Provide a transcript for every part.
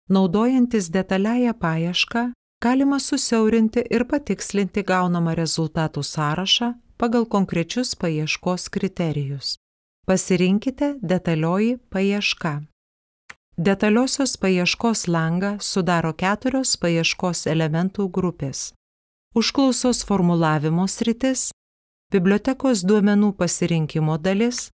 Naudojantis detaliąją paiešką, galima susiaurinti ir patikslinti gaunamą rezultatų sąrašą pagal konkrečius paieškos kriterijus. Pasirinkite detalioji paieška. Detaliosios paieškos langą sudaro 4 paieškos elementų grupės. Užklausos formulavimo sritis, bibliotekos duomenų pasirinkimo dalis,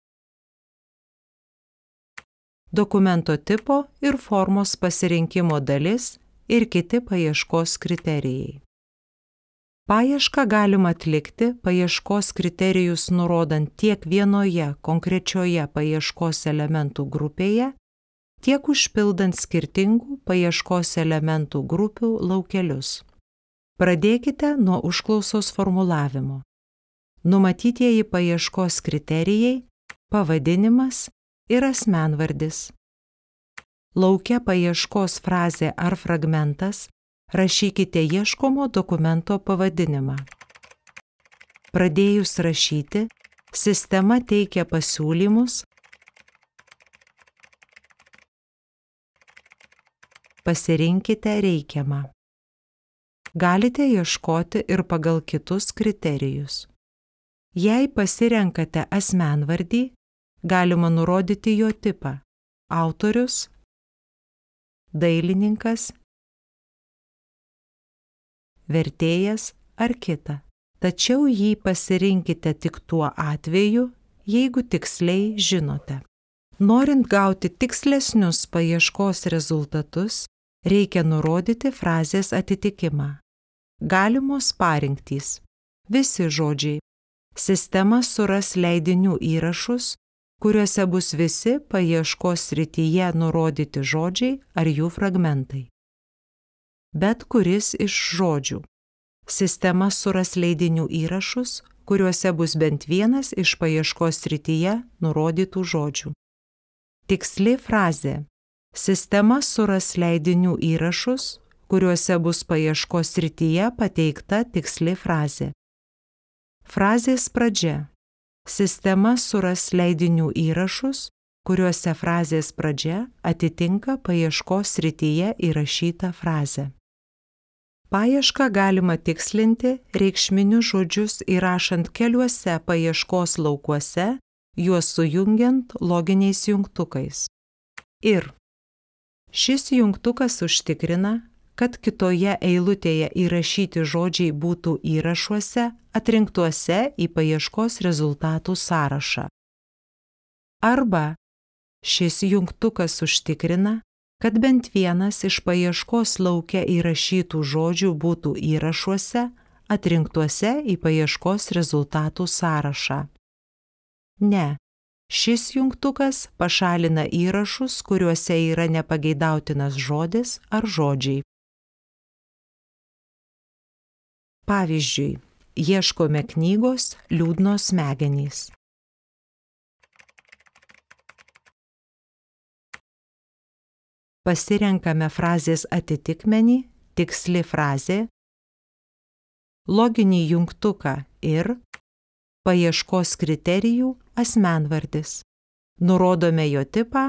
dokumento tipo ir formos pasirinkimo dalis ir kiti paieškos kriterijai. Paiešką galima atlikti paieškos kriterijus nurodant tiek vienoje konkrečioje paieškos elementų grupėje, tiek užpildant skirtingų paieškos elementų grupių laukelius. Pradėkite nuo užklausos formulavimo. Numatytieji paieškos kriterijai, pavadinimas ir asmenvardis. Lauke paieškos frazė ar fragmentas rašykite ieškomo dokumento pavadinimą. Pradėjus rašyti, sistema teikia pasiūlymus. Pasirinkite reikiamą. Galite ieškoti ir pagal kitus kriterijus. Jei pasirenkate asmenvardį, galima nurodyti jo tipą – autorius, dailininkas, vertėjas ar kita. Tačiau jį pasirinkite tik tuo atveju, jeigu tiksliai žinote. Norint gauti tikslesnius paieškos rezultatus, reikia nurodyti frazės atitikimą. Galimos parinktys. Visi žodžiai. Sistema suras leidinių įrašus, kuriuose bus visi paieškos srityje nurodyti žodžiai ar jų fragmentai. Bet kuris iš žodžių. Sistema suras leidinių įrašus, kuriuose bus bent vienas iš paieškos srityje nurodytų žodžių. Tiksli frazė. Sistema suras leidinių įrašus, kuriuose bus paieškos srityje pateikta tiksli frazė. Frazės pradžia. Sistema suras leidinių įrašus, kuriuose frazės pradžia atitinka paieškos srityje įrašytą frazę. Paiešką galima tikslinti reikšminius žodžius įrašant keliuose paieškos laukuose, juos sujungiant loginiais jungtukais. Ir šis jungtukas užtikrina, kad kitoje eilutėje įrašyti žodžiai būtų įrašuose atrinktuose į paieškos rezultatų sąrašą. Arba šis jungtukas užtikrina, kad bent vienas iš paieškos lauke įrašytų žodžių būtų įrašuose atrinktuose į paieškos rezultatų sąrašą. Ne. Šis jungtukas pašalina įrašus, kuriuose yra nepageidautinas žodis ar žodžiai. Pavyzdžiui, ieškome knygos Liūdnos smegenys. Pasirenkame frazės atitikmenį, tiksli frazė, loginį jungtuką ir paieškos kriterijų asmenvardis. Nurodome jo tipą,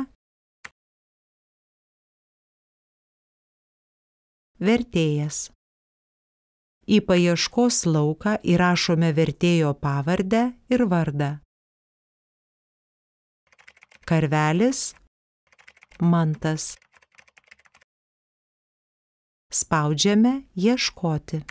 vertėjas. Į paieškos lauką įrašome vertėjo pavardę ir vardą. Karvelis, Mantas. Spaudžiame ieškoti.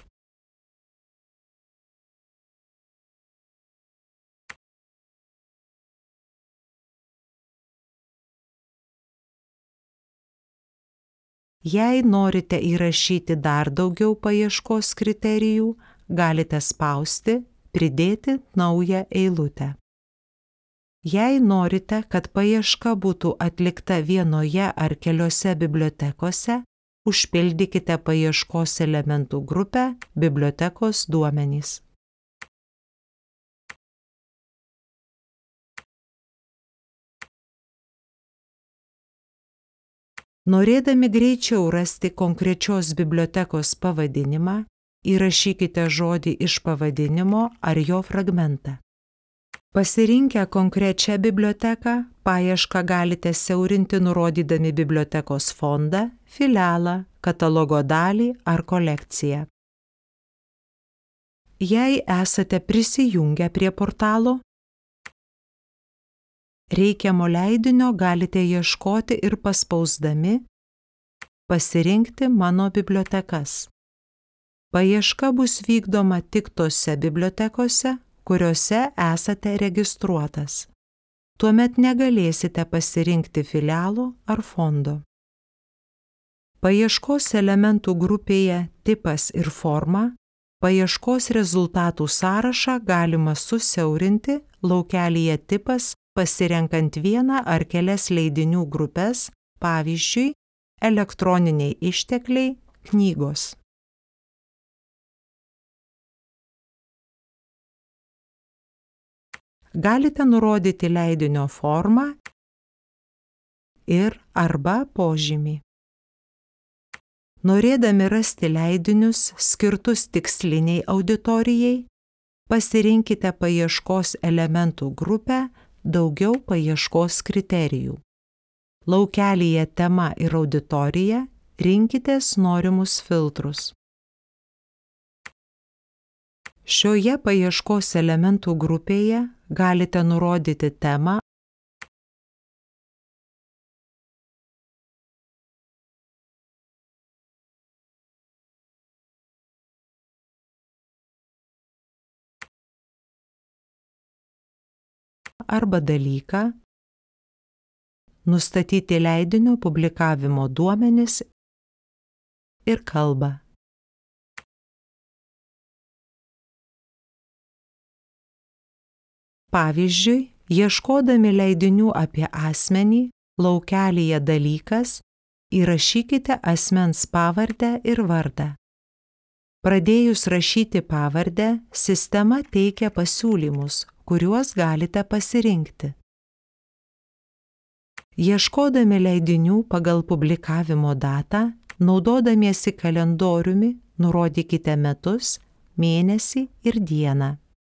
Jei norite įrašyti dar daugiau paieškos kriterijų, galite spausti, pridėti naują eilutę. Jei norite, kad paieška būtų atlikta vienoje ar keliose bibliotekose, užpildykite paieškos elementų grupę bibliotekos duomenys. Norėdami greičiau rasti konkrečios bibliotekos pavadinimą, įrašykite žodį iš pavadinimo ar jo fragmentą. Pasirinkę konkrečią biblioteką, paiešką galite siaurinti nurodydami bibliotekos fondą, filialą, katalogo dalį ar kolekciją. Jei esate prisijungę prie portalo, reikiamo leidinio galite ieškoti ir paspausdami pasirinkti Mano bibliotekas. Paieška bus vykdoma tik tose bibliotekose, kuriuose esate registruotas. Tuomet negalėsite pasirinkti filialo ar fondo. Paieškos elementų grupėje Tipas ir forma paieškos rezultatų sąrašą galima susiaurinti laukelyje Tipas pasirenkant vieną ar kelias leidinių grupės, pavyzdžiui, elektroniniai ištekliai, knygos. Galite nurodyti leidinio formą ir arba požymį. Norėdami rasti leidinius skirtus tiksliniai auditorijai, pasirinkite paieškos elementų grupę Daugiau paieškos kriterijų. Laukelyje Tema ir auditorija rinkitės norimus filtrus. Šioje paieškos elementų grupėje galite nurodyti temą arba dalyką, nustatyti leidinio publikavimo duomenis ir kalbą. Pavyzdžiui, ieškodami leidinių apie asmenį, laukelyje dalykas, įrašykite asmens pavardę ir vardą. Pradėjus rašyti pavardę, sistema teikia pasiūlymus, kuriuos galite pasirinkti. Ieškodami leidinių pagal publikavimo datą, naudodamiesi kalendoriumi, nurodykite metus, mėnesį ir dieną.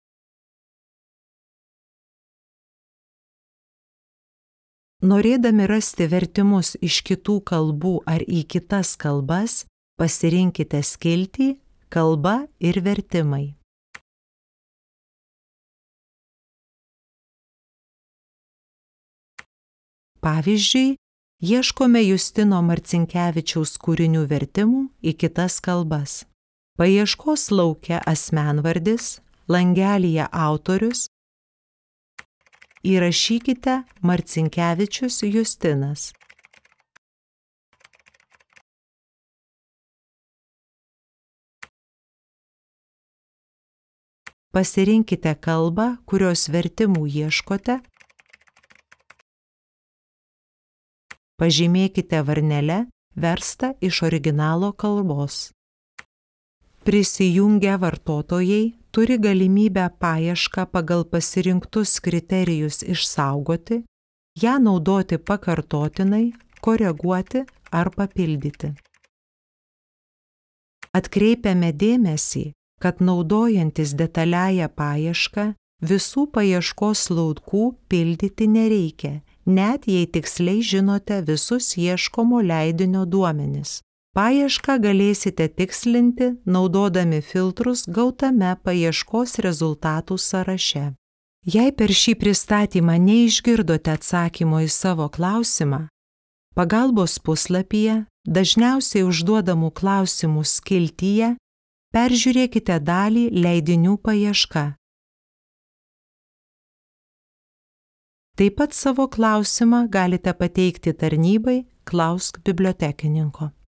Norėdami rasti vertimus iš kitų kalbų ar į kitas kalbas, pasirinkite skiltį Kalba ir vertimai. Pavyzdžiui, ieškome Justino Marcinkevičiaus kūrinių vertimų į kitas kalbas. Paieškos lauke asmenvardis, langelyje autorius, įrašykite Marcinkevičius Justinas. Pasirinkite kalbą, kurios vertimų ieškote. Pažymėkite varnele verstą iš originalo kalbos. Prisijungę vartotojai turi galimybę paiešką pagal pasirinktus kriterijus išsaugoti, ją naudoti pakartotinai, koreguoti ar papildyti. Atkreipiame dėmesį, kad naudojantis detaliąją paiešką visų paieškos laukų pildyti nereikia, net jei tiksliai žinote visus ieškomo leidinio duomenis. Paiešką galėsite tikslinti, naudodami filtrus gautame paieškos rezultatų sąraše. Jei per šį pristatymą neišgirdote atsakymo į savo klausimą, pagalbos puslapyje, dažniausiai užduodamų klausimų skiltyje, peržiūrėkite dalį leidinių paieška. Taip pat savo klausimą galite pateikti tarnybai Klausk bibliotekininko.